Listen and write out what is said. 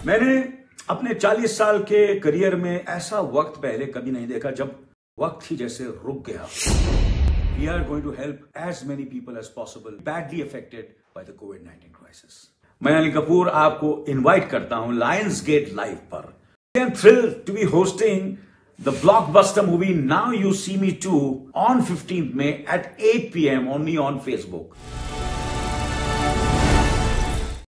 मैंने अपने 40 साल के करियर में ऐसा वक्त पहले कभी नहीं देखा जब वक्त ही जैसे रुक गया। We are going to help as many people as possible badly affected by the COVID-19 crisis. मैं अनिल कपूर आपको इनवाइट करता हूं लायंस गेट लाइव पर। I am thrilled to be hosting the blockbuster movie Now You See Me Too on 15th May at 8 p.m. only on Facebook.